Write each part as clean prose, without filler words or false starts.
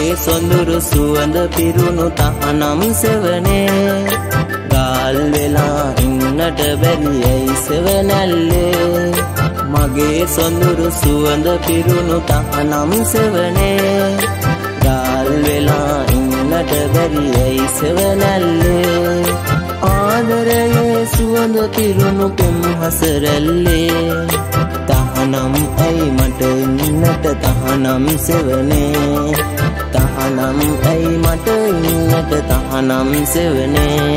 සොඳුරු සුවඳ පිරුණු තහනම් සෙවනේ ගාල් වෙලා ඉන්නට බැරි ඇයි සෙවනැල්ලේ මගේ සොඳුරු සුවඳ පිරුණු තහනම් සෙවනේ ගාල් වෙලා ඉන්නට බැරි ඇයි සෙවනැල්ලේ ආදරයේ සුවඳ පිරුණු පෙම්හස රැල්ලේ තහනම් ඇයි මට ඉන්නට තහනම් සෙවනේ තහනම් ඇයි මට ඉන්නට තහනම් සෙවනේ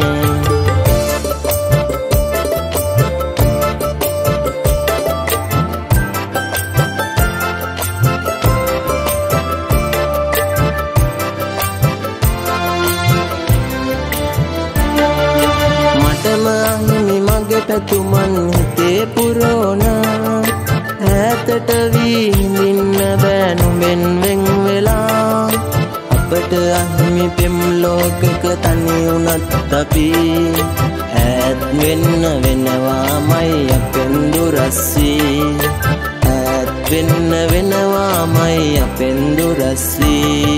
මටම අහිමි මගට තුමන් හිතේ පුරෝනා ඈතට විඳින්න බෑ නුඹෙන් වෙන් වෙලා අපට අහිමි පෙම් ලෝකෙක තනි වුණත් අපි ඈත් වෙන්න වෙනවාමයි අපෙන් දුරස් වී ඈත් වෙන්න වෙනවාමයි අපෙන් දුරස් වී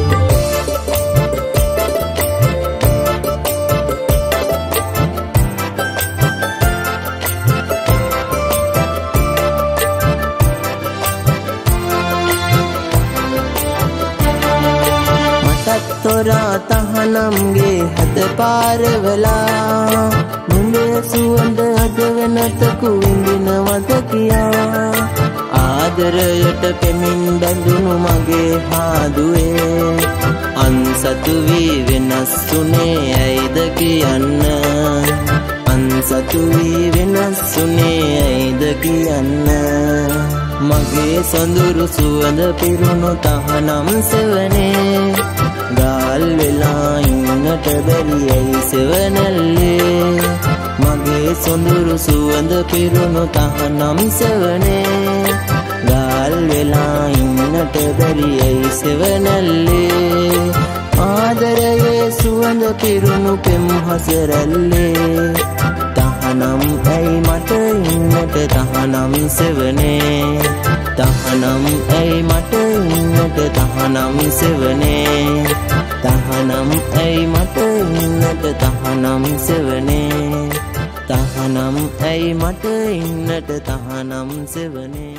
තොරා තහනම්ගේ හද පාරවලා නුඹේ සුවඳ අද වෙනතකු විඳිනවද කියා ආදරයට පෙමින් බැඳුණු මගේ හාදුවේ අන්සතු වී වෙනස් වුණේ ඇයිද කියන්න අන්සතු වී වෙනස් වුණේ ඇයිද කියන්න මගේ සොඳුරු සුවඳ පිරුණු තහනම් සෙවනේ ගාල් වෙලා ඉන්නට බැරි ඇයි සෙවනැල්ලේ මගේ සොඳුරු සුවඳ පිරුණු තහනම් සෙවනේ ගාල් වෙලා ඉන්නට බැරි ඇයි සෙවනැල්ලේ ආදරයේ සුවඳ පිරුණු පෙම්හස රැල්ලේ තහනම් ඇයි මට ඉන්නට තහනම් සෙවනේ තහනම් ඇයි මට ඉන්නට තහනම් සෙවනේ තහනම් ඇයි මට ඉන්නට තහනම් සෙවනේ තහනම් ඇයි මට ඉන්නට තහනම් සෙවනේ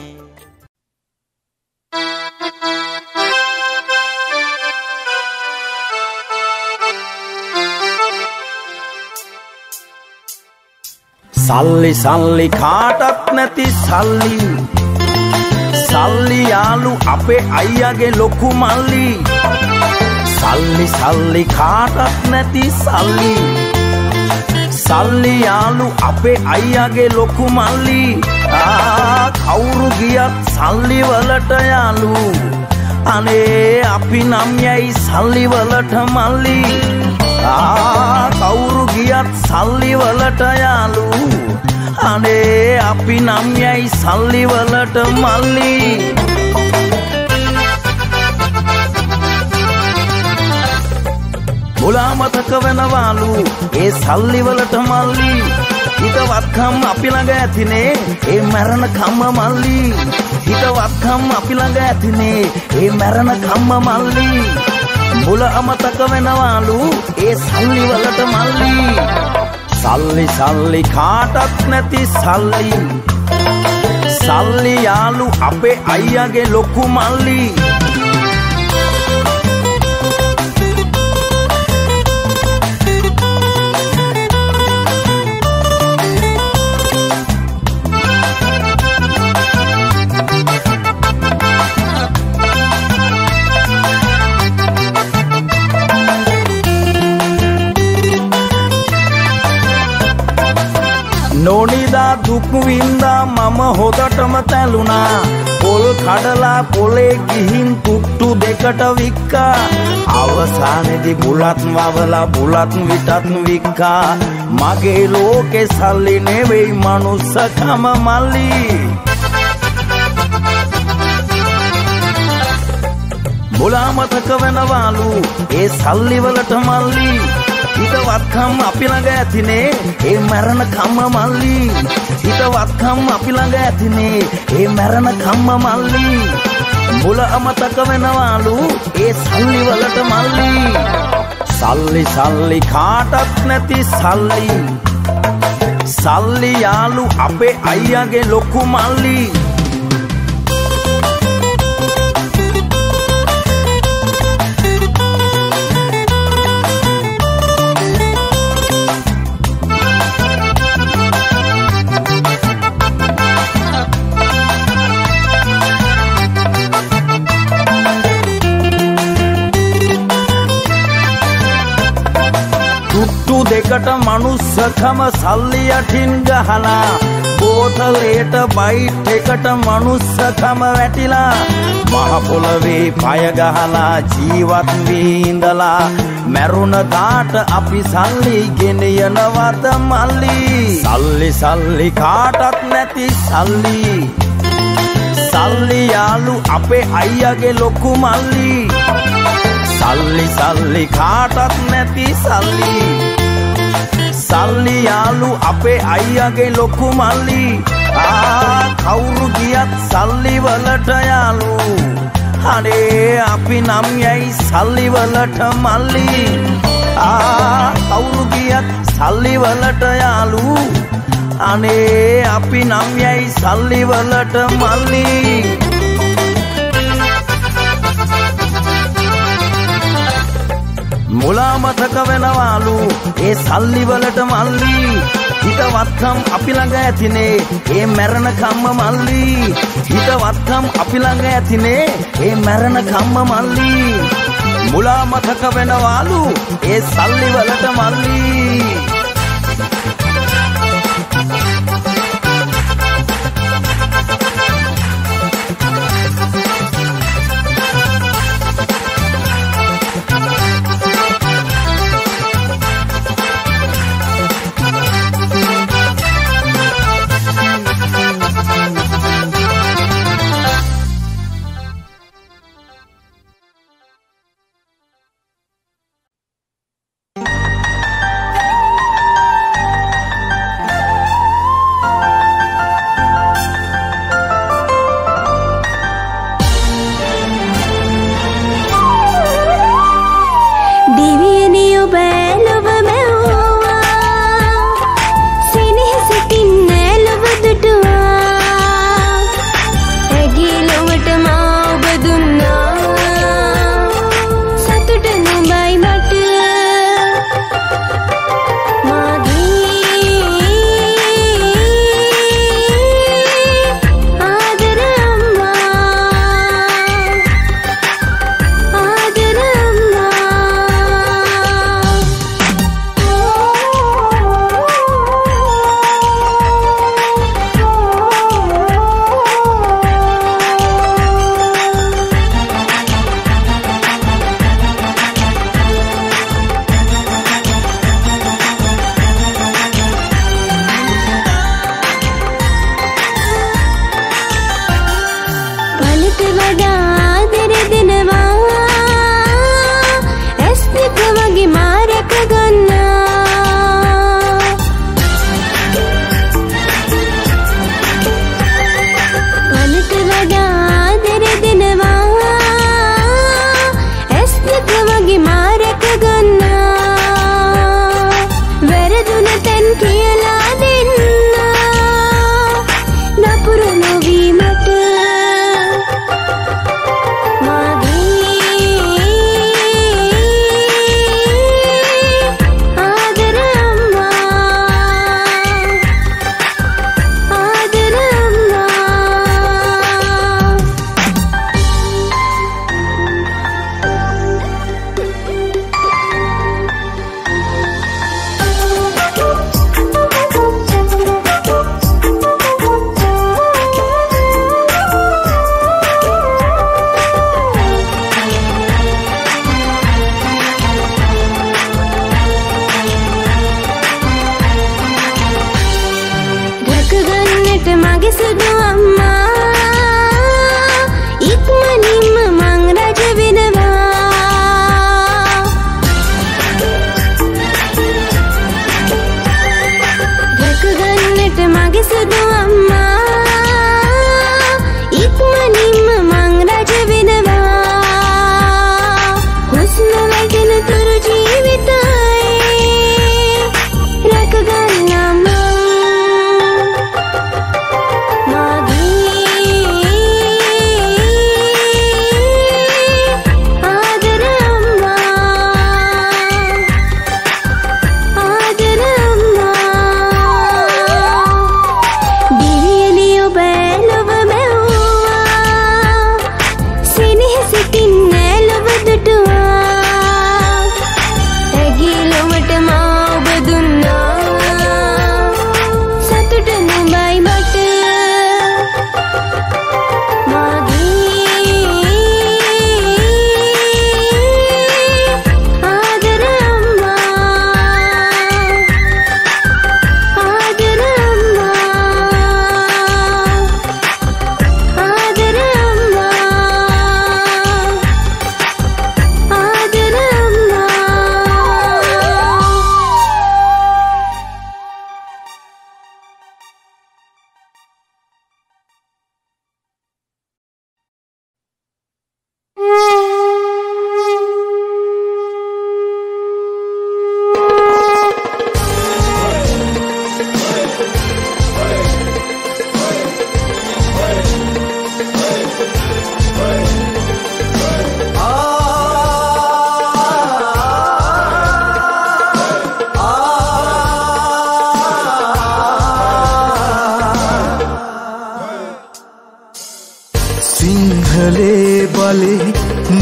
සල්ලි සල්ලි කාටත් නැති සල්ලි සල්ලි යාලු අපේ අයියාගේ ලොකු මල්ලි සල්ලි සල්ලි කාටත් නැති සල්ලි සල්ලි යාලු අපේ අයියාගේ ලොකු මල්ලි කවුරු ගියත් සල්ලි වලට යාලු අනේ අපි නම් යයි සල්ලි වලට මල්ලි කවුරු ගියත් සල්ලි වලට යාලු අනේ අපි නම් යයි සල්ලි වලට මල්ලි මුලා මතක වෙනවාලු ඒ සල්ලි වලට මල්ලි හිතවත්කම් අපි ළඟ ඇතිනේ ඒ මරණ කම්ම මල්ලි හිතවත්කම් අපි ළඟ ඇතිනේ ඒ මරණ කම්ම මල්ලි මුල අමතක වෙනවාලු ඒ සල්ලි වලට මල්ලි සල්ලි සල්ලි කාටත් නැති සල්ලි සල්ලි යාලු අපේ අයියාගේ ලොකු මල්ලි නොනිදා දුක් වින්දා මම හොදටම තැළුණා පොල් කඩලා පොලේ ගිහින් කුට්ටු දෙකට වික්කා අවසානයේදී බුලත් වවලා බුලත් විටත් වික්කා මගේ ලෝකේ සල්ලි නෙවෙයි මනුස්සකම මල්ලි මුලා මතක වෙනවාලු ඒ සල්ලි වලට මල්ලි හිතවත්කම් අපි ළඟ ඇතිනේ ඒ මරණ කම්ම මල්ලි හිතවත්කම් අපි ළඟ ඇතිනේ ඒ මරණ කම්ම මල්ලි මුල අමතක වෙනවලු ඒ සල්ලි වලට මල්ලි සල්ලි සල්ලි කාටත් නැති සල්ලි සල්ලි යාලු අපේ අයියාගේ ලොකු මල්ලි තුට්ටු දෙකට මනුස්සකම සල්ලි යටින් ගහලා බෝතලේට බයිට් එකට මනුස්සකම වැටිලා මහ පොළවේ පය ගහලා ජීවත් වී ඉඳලා මැරුණ දාට අපි සල්ලි ගෙන යනවද මල්ලි සල්ලි සල්ලි කාටත් නැති සල්ලි සල්ලි යාලු අපේ අයියාගේ ලොකු මල්ලි සල්ලි සල්ලි කාටත් නැති සල්ලි සල්ලි යාලු අපේ අයියාගේ ලොකු මල්ලි කවුරු ගියත් සල්ලි වලට යාලු අනේ අපි නම් යයි සල්ලි වලට මල්ලි කවුරු ගියත් සල්ලි වලට යාලු අනේ අපි නම් යයි සල්ලි වලට මල්ලි මුලා මතක වෙනවලු ඒ සල්ලි වලට මල්ලි හිතවත්කම් අපි ළඟ ඇතිනේ ඒ මැරෙන කම්ම මල්ලි හිතවත්කම් අපි ළඟ ඇතිනේ ඒ මැරෙන කම්ම මල්ලි මුලා මතක වෙනවලු ඒ සල්ලි වලට මල්ලි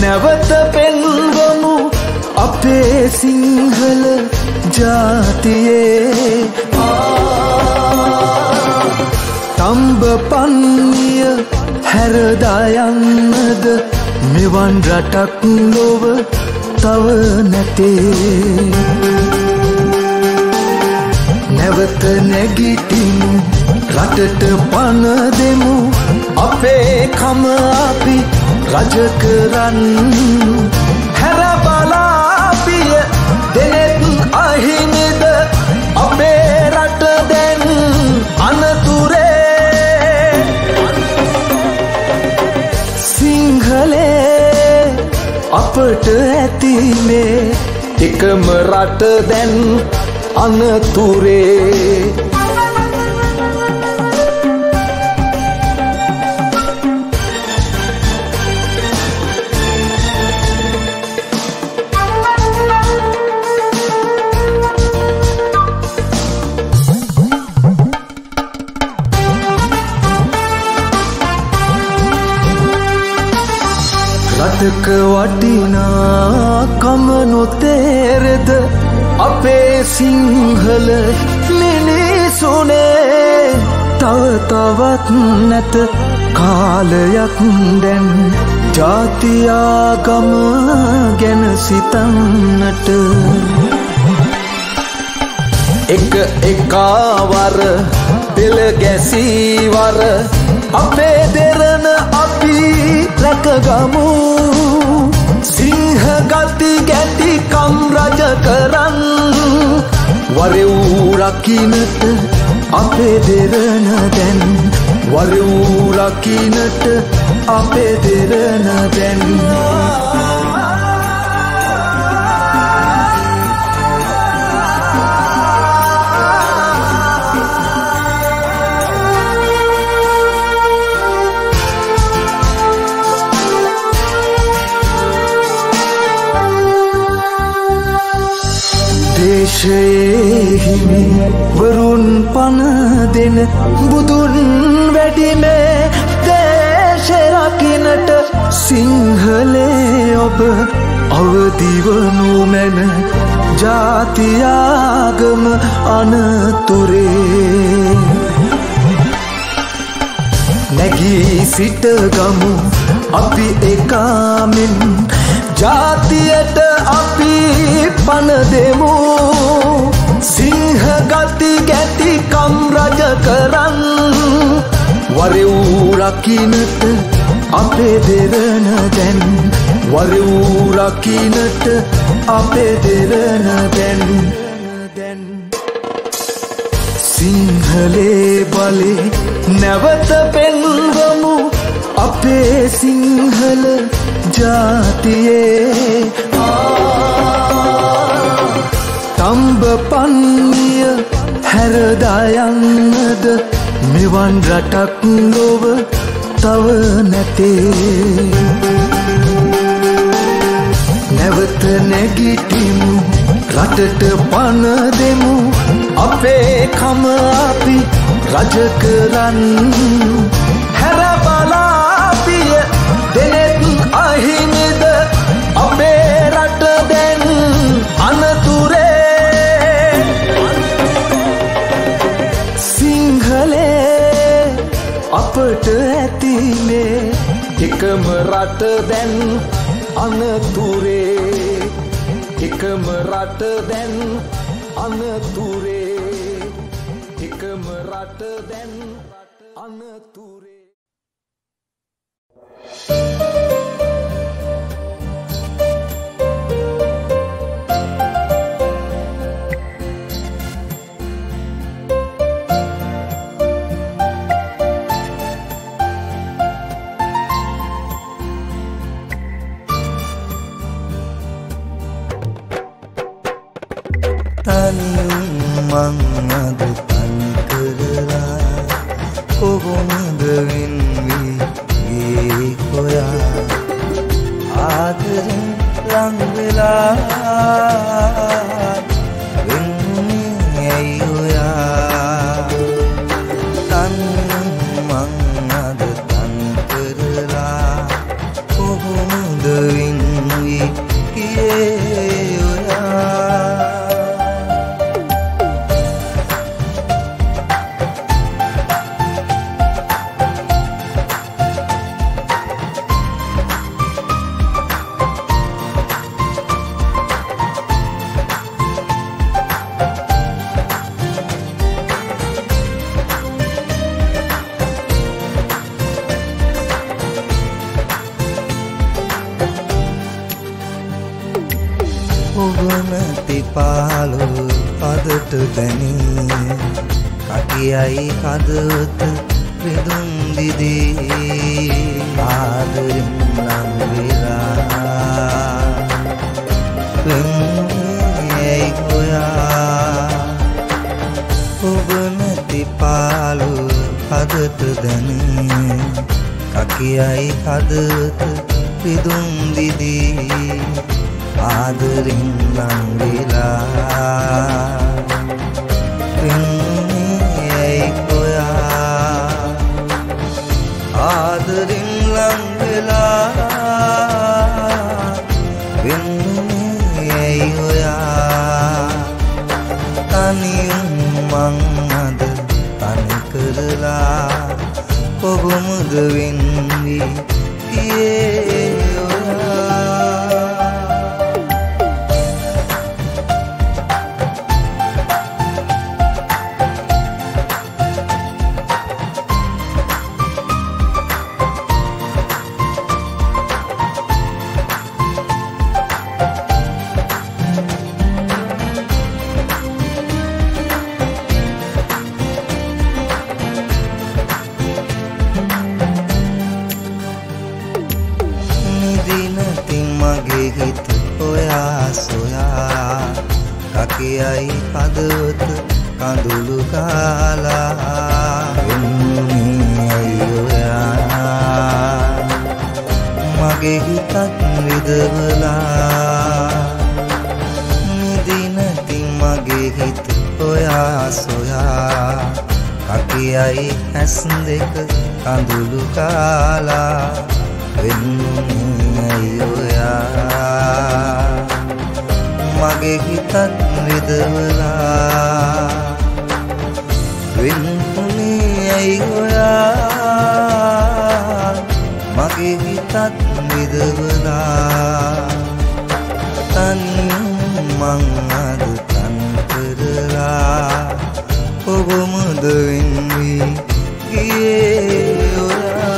නැවත පෙන්වමු අපේ සිංහල ජාතියේ තම්බ පන්නිය හැරදා යන්නද මෙවන් රටක් ලොව තව නැතේ නැවත නැගිටිමු රටට පණ දෙමු අපේ කම අපි රජ කරන්න හැර බලා පිය දෙනෙත් අහිමිද අපේ රට දැන් අනතුරේ සිංහලේ අපට ඇති මේ එකම රට දැන් අනතුරේ රටක වටිනාකම නොතේරෙද අපේ සිංහල මිනිසුනේ තව තවත් නැත කාලයක් දැන් ජාති ආගම ගැන සිතන්නට එක එකවර පෙළ ගැසීවර අපේ දෙරණ අපි රැකගමු සිංහ ගති ගැති කම් රජ කරන් වරෙව් රකින්නට අපේ දෙරණ දැන් වරෙව් රකින්නට අපේ දෙරණ දැන් දේශයේ හිමි වරුන් පන දෙන බුදුන් වැඩිමේ දේශ රකින්නට සිංහලේ ඔබ අවදිවනු මැන ජාති ආගම අනතුරේ නැගී සිට ගමු අපි එකාමෙන් ජාතියට අපි පන දෙමු සිංහ ගති ගැති කම් රජ කරන් වරෙව් රකින්නට අපේ දෙරණ දැන් වරෙව් රකින්නට අපේ දෙරණ දැන් සිංහලේ බලේ නැවත පෙන්වමු අපේ සිංහල ජාතියේ තම්බ පන්නිය හැරදා යන්නද මෙවන් රටක් ලොව තව නැතේ නැවත නැගිටිමු රටට පණ දෙමු අපේ කම අපි රජ කරන්න හැර බලා පිය දෙනෙත් අහිමිද අපේ රට දැන් අනතුරේ සිංහලේ අපට ඇති මේ එකම රට දැන් අනතුරේ එකම රට දැන් අනතුරේ එකම රට දැන් අනතුරේ මං අද තනි කරලා කොහොමද වෙන්නේ ගේ හොයා ආදරෙන් ලං වෙලා වෙන්නේ ඇයි හොයා තනි මං අද තනි කරලා කොහොමද වෙන්නේ ඔබනති පාලු පදට දැනී කටියයි කදවත රිදුම් දිදී ආදරෙන් නම් වෙලා වෙන්නේ ගොයා ඔබනති පාලු පදට දැනී කටියයි කදවත රිදුම් දිදී ආදරෙන් නම් වෙලා වෙන්නේ ගොයා ආදරෙන් නම් වෙලා වෙන්නේ ගොයා තනියම මං අද තනි කරලා කොහොමද වෙන්නේ ගියේ කකියයි හදවත කඳුළු කාලා මගේ හිතත් විදවලා නිදි නැති මගේ හිත ඔයා සොයා කකියයි ඇස් දෙක කඳුළු කාලා වෙන්නේ ඔයා මගේ හිතත් රිදවලා වෙන්නේ ඇයි ඔයා මගේ හිතත් රිදවලා තනියම මං අද තන් කරලා ඔබමද වෙන්නේ ගියේ ඔයා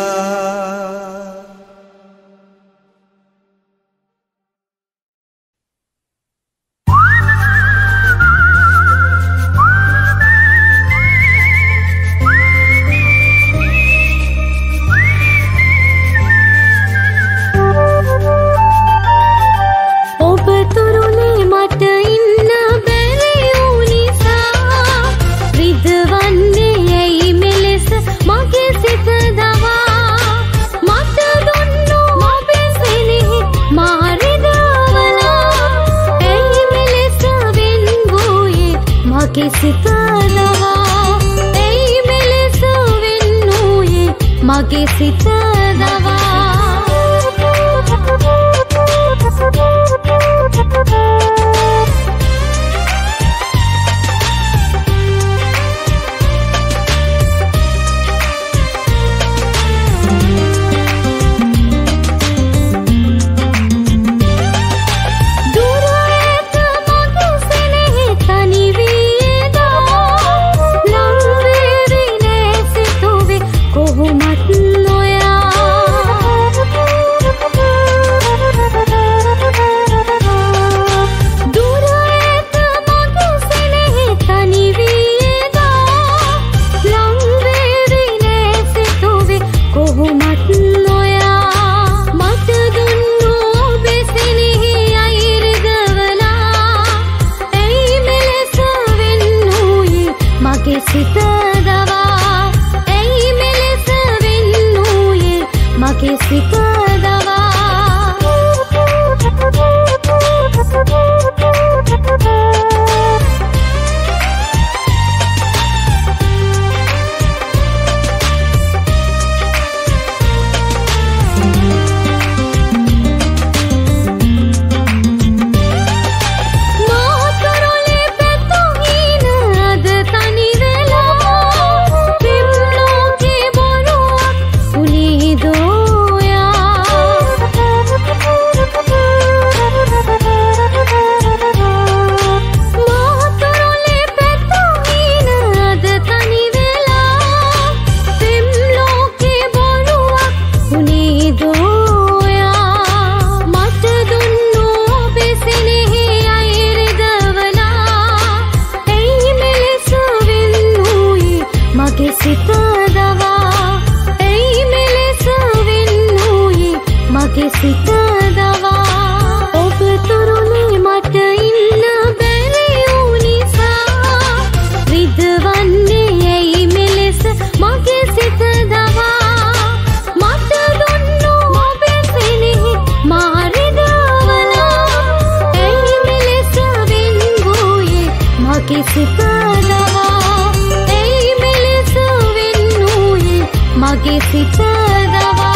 මගේ සිත දවා ඔබ තුරුනේ මට ඉන්න බැරි වූ නිසා රිදවන්නේ ඇයි මෙලෙස මගේ සිත දවා මට දුන්නු ඔබේ සෙනෙහි මා රිදවලා ඇයි මෙලෙස වෙන් වූයේ මගේ සිත දවා ඇයි මෙලෙස වෙන් වූයේ මගේ සිත දවා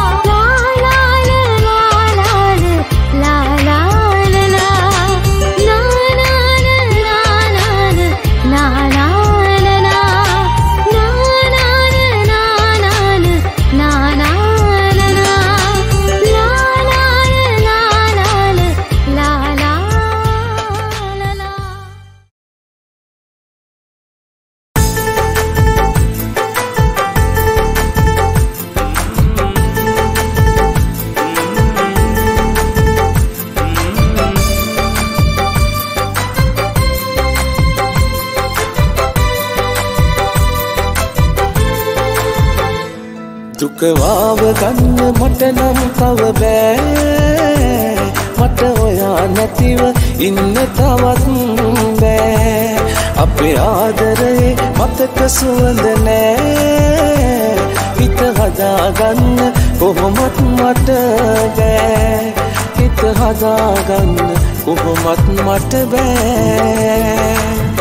දුක වාව ගන්න මට නම් තව බෑ මට ඔයා නැතිව ඉන්න තවත් බෑ අපේ ආදරේ මතක සුවඳ නෑ හිත හදාගන්න කොහොමත් මට බෑ හිත හදාගන්න කොහොමත් මට බෑ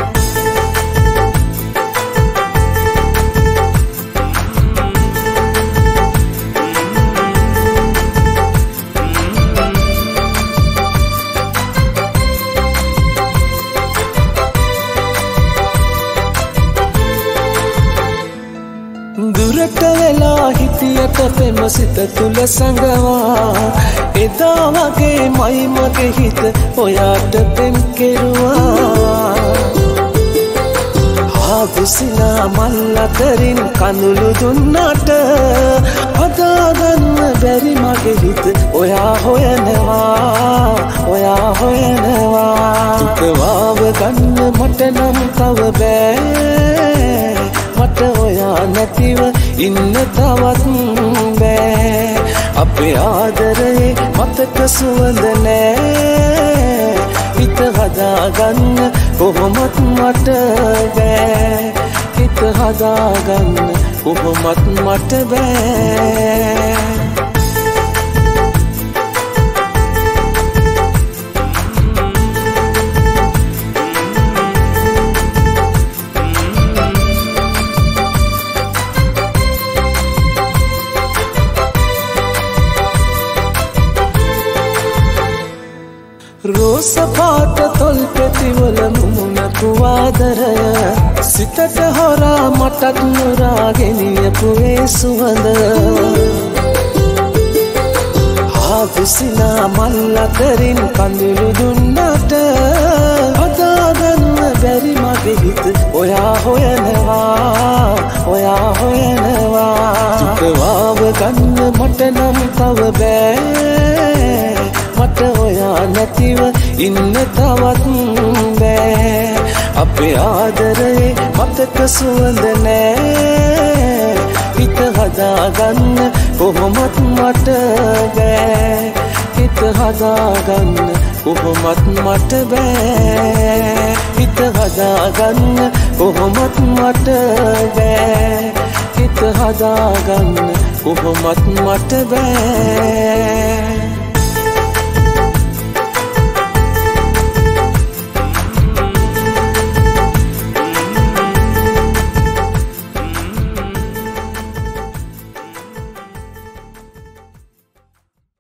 දුරට වෙලා හිතියට පෙම සිත තුල සංගවා එදා වගේ මයි මගේ හිත ඔයාට පෙම් කෙරුවා ආවිසිනා මල් අතරින් කඳුළු දුන්නට හදාගන්න බැරි මගේ හිත ඔයා හොයනවා දුක වාව ගන්න මට නම් තව බෑ මට ඔයා නැතිව ඉන්න තවත් බෑ අපේ ආදරේ මතක සුවඳ නෑ හිත හදාගන්න කොහොමත් මට බෑ හිත හදාගන්න කොහොමත් මට බෑ රෝස පාට තොල් පෙතිවල මුමුණපු ආදරය සිතට හොරා මටත් නුරා ගෙනියපු ඒ සුවඳ ආවිසිනා මල් අතරින් කඳුළු දුන්නට හදාගන්න බැරි මගේ හිත ඔයා හොයනවා දුක වාව ගන්න මට නම් තව බෑ මට ඔයා නැතිව ඉන්න තවත් බෑ අපේ ආදරේ මතක සුවඳ නෑ හිත හදාගන්න කොහොමත් මට බෑ හිත හදාගන්න කොහොමත් මට බෑ හිත හදාගන්න කොහොමත් මට බෑ හිත හදාගන්න කොහොමත් මට බෑ